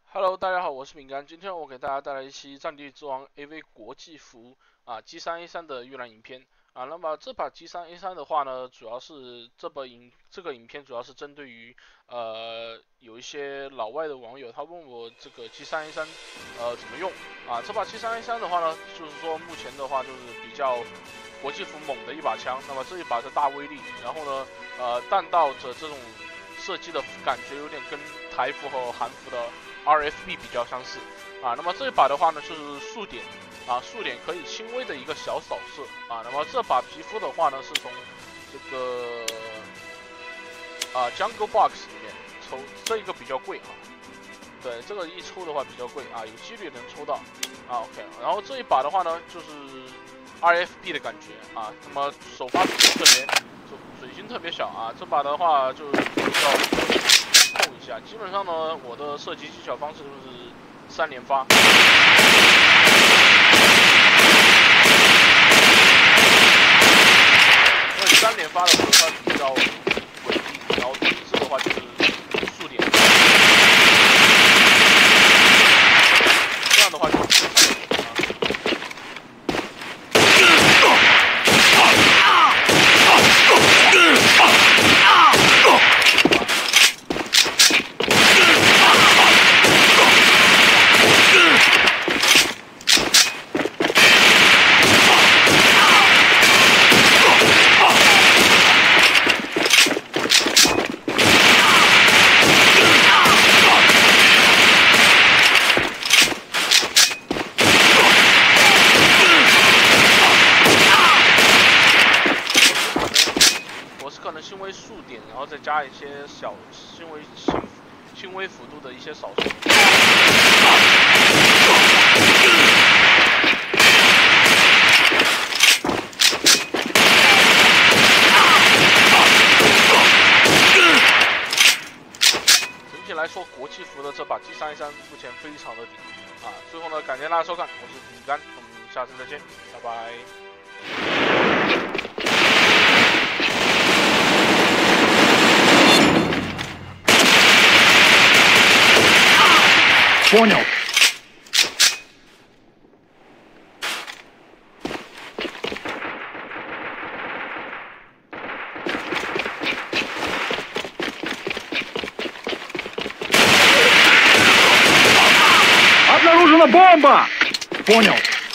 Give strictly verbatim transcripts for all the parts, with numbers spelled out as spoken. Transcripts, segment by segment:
Hello，大家好，我是饼干。今天我给大家带来一期《战地之王 A V 国际服》啊 G 三 A 三的预览影片啊。那么这把 G 三 A 三的话呢，主要是这把影这个影片主要是针对于呃有一些老外的网友，他问我这个 G 三 A 三呃怎么用啊。这把 G 三 A 三的话呢，就是说目前的话就是比较国际服猛的一把枪。那么这一把是大威力，然后呢呃弹道的这种设计的感觉有点跟台服和韩服的R F B 比较相似啊，那么这一把的话呢，就是速点啊，速点可以轻微的一个小扫射啊。那么这把皮肤的话呢，是从这个啊 Jungle Box 里面抽，这一个比较贵啊。对，这个一抽的话比较贵啊，有几率能抽到啊。OK， 然后这一把的话呢，就是 R F B 的感觉啊。那么首发水晶特别，水晶特别小啊。这把的话就比较。控一下，基本上呢，我的射击技巧方式就是三连发。因为三连发的时候它比较稳定，然后第一次的话就是速点，这样的话就非常稳定啊。轻微速点，然后再加一些小轻微轻轻微幅度的一些扫射。整体来说，国际服的这把 G 三 A 三目前非常的顶啊！最后呢，感谢大家收看，我是饼干，我们下次再见，拜拜。 Понял. Обнаружена бомба! Понял.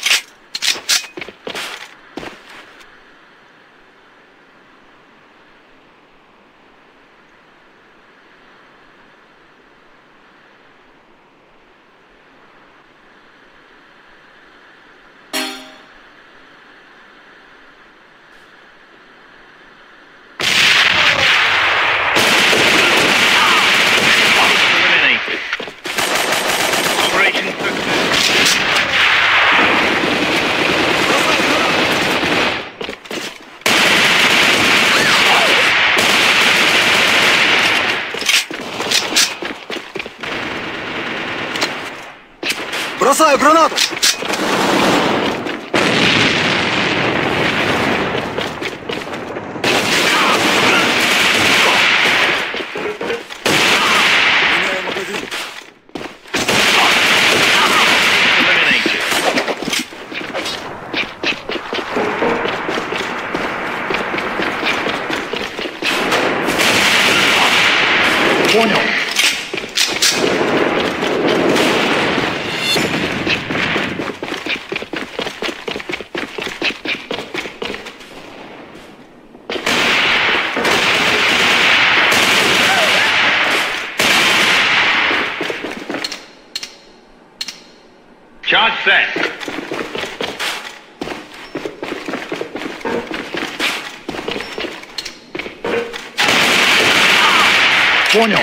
Бросаю гранату! Меняю магазин. Понял. Charge set. Понял.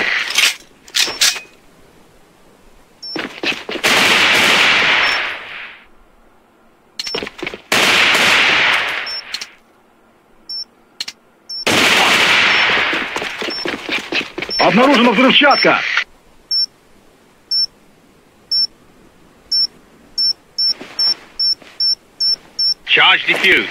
Обнаружена взрывчатка. Charge defused.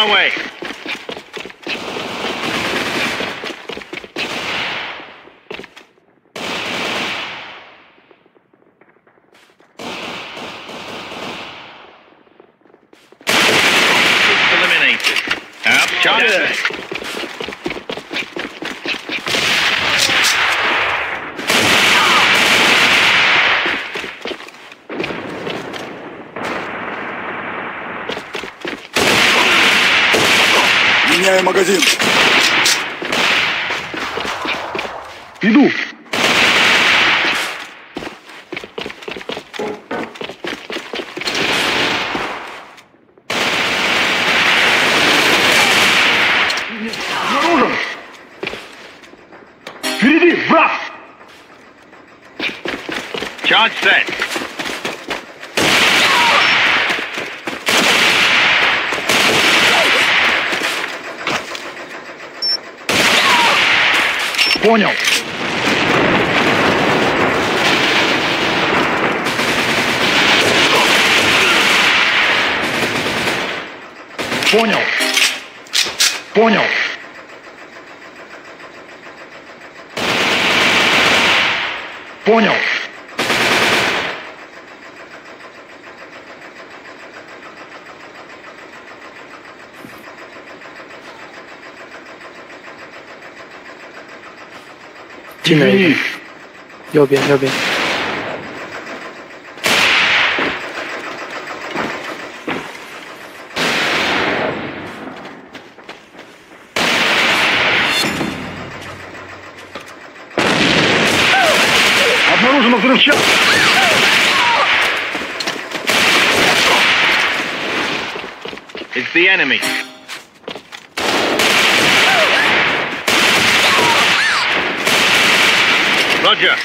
my way. Eliminated. Out. Charge set. Меняю магазин. Иду. Обнаружен. Впереди, враг. Charge set. Понял. Понял. Понял. Понял. Извини. 右边，右边。 Обнаружена взрывчатка. It's the enemy. Roger.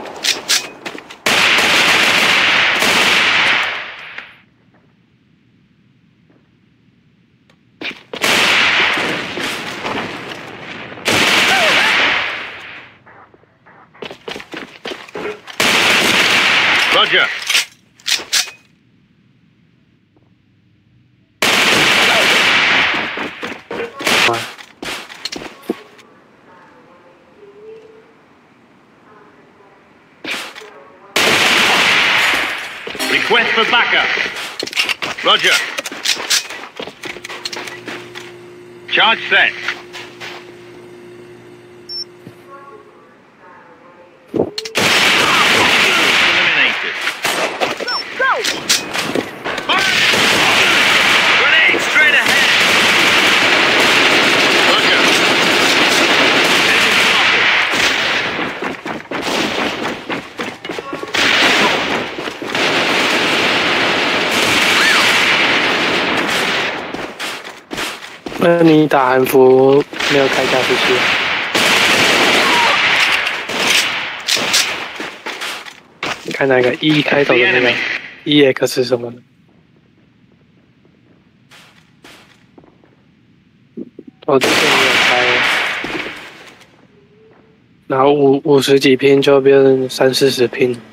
Roger. Request for backup. Roger. Charge set. Eliminated. Go, go! Grenade straight ahead. Roger. Enemy spotted. 那你打韩服没有开加速器？你看那个 E 开头的那个 E X 什么的？我之前也有开，然后五五十几拼就变成三四十拼。